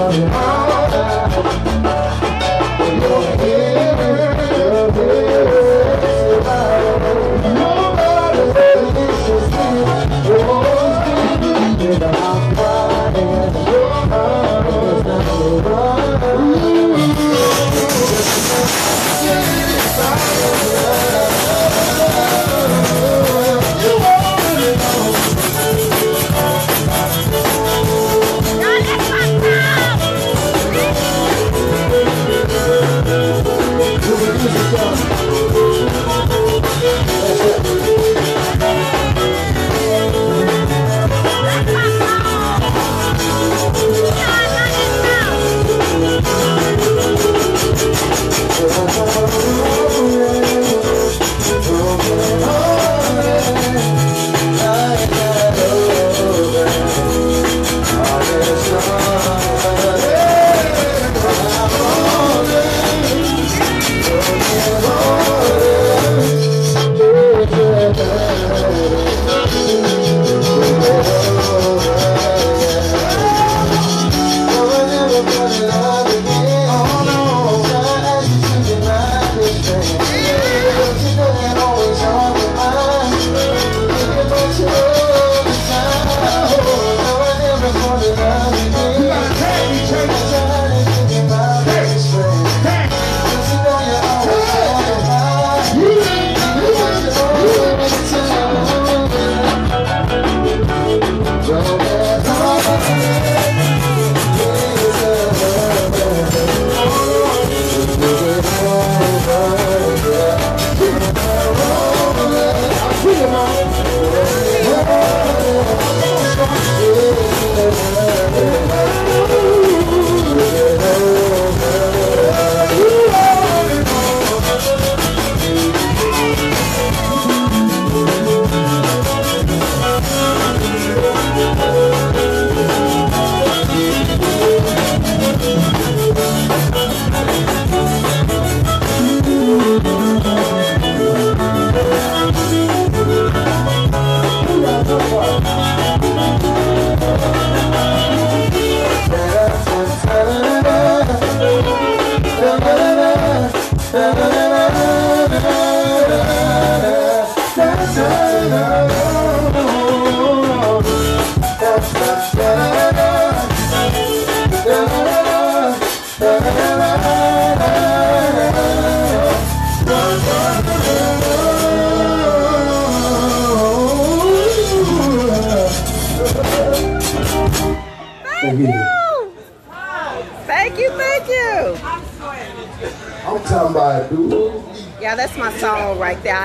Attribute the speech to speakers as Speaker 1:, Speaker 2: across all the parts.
Speaker 1: Yeah, that's my song right there.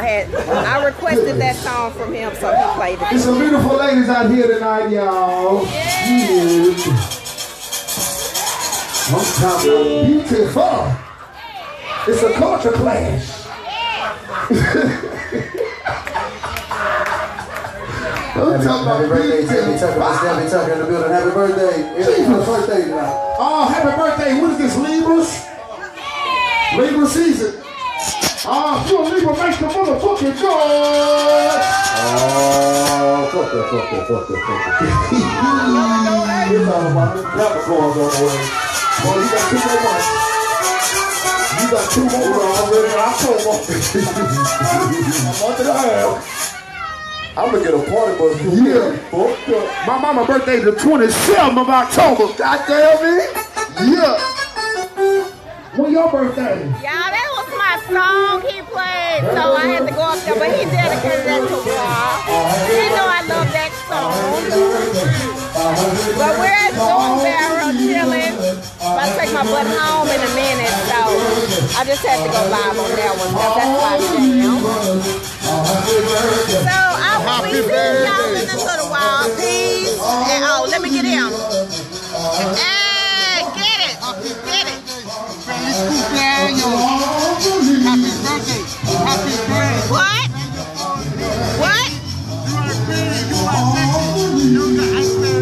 Speaker 1: I requested that song from him, so he played it.
Speaker 2: There's some beautiful ladies out here tonight, y'all. Yeah. I'm talking about beautiful. It's a culture clash. I'm talking about birthday, Debbie Tucker. Miss Debbie Tucker in the building. Happy birthday. It's my birthday tonight. Oh, happy birthday. What is this, Libras? Libra season. Oh, if you're a Libra, make the motherfucking joy. Oh, fuck that. It's all about the Capricorns on the way. Boy, you got 2 more months. You got 2 more already in October. A month and a half. I'm gonna get a party bus. Yeah. My mama's birthday is the 27th of October. God damn it. Yeah. When your birthday?
Speaker 1: Yeah, that was my song he played, so I had to go up there, but he dedicated that to Rob. He know I love that song. But we're at Zoom Barrel chilling. I'll take my butt home in a minute, so I just had to go live on that one, because that's my jam. So I will be seeing y'all in a little while. Peace. And oh, let me get him. Hey, get it.
Speaker 3: Happy birthday. Happy birthday.
Speaker 1: What? What?
Speaker 3: You are sexy. You got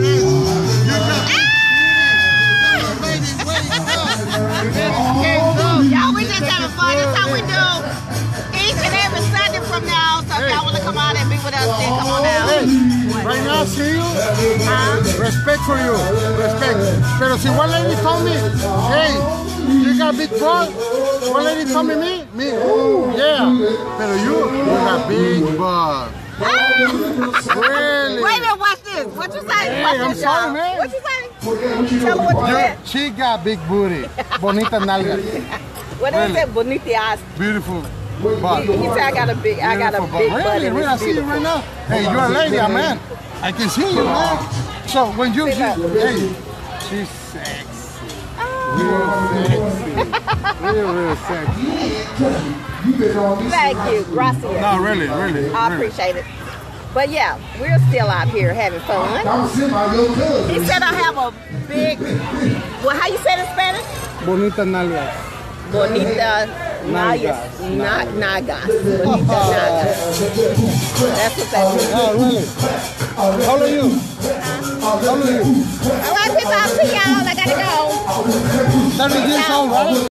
Speaker 1: y'all, we just having fun. That's how we do each and every Sunday from now. So if y'all want to come out and be with us, then come on out.
Speaker 3: Right now, see you. Respect for you. Respect. Pero si one lady told me, hey, you got big butt. One lady told me, yeah. Pero you got big butt. Really?
Speaker 1: Wait a minute, watch this. What you say?
Speaker 3: Hey,
Speaker 1: Watch
Speaker 3: I'm
Speaker 1: this,
Speaker 3: sorry,
Speaker 1: y'all.
Speaker 3: man.
Speaker 1: What you say? Tell her what you said.
Speaker 3: She got big booty. Bonita nalgas.
Speaker 1: What did he say? Bonita eyes.
Speaker 3: Beautiful butt.
Speaker 1: He said I got a big butt.
Speaker 3: Really?
Speaker 1: And
Speaker 3: I
Speaker 1: it's
Speaker 3: see you right now. Hey, you're a lady, I'm man. I can see you, man. So when you,
Speaker 1: See that?
Speaker 3: hey, she's sexy. Real sexy.
Speaker 1: Thank you, gracias.
Speaker 3: No, really.
Speaker 1: I appreciate it. But yeah, we're still out here having fun. He said I have a big, well, how you say it in Spanish?
Speaker 3: Bonita nalgas.
Speaker 1: Bonita nalgas. Nagas. Bonita nagas. That's what that means.
Speaker 3: Oh, really? How old are you? How old are you?
Speaker 1: All right, people, I'll see y'all. I gotta go.
Speaker 3: 30 years old, right?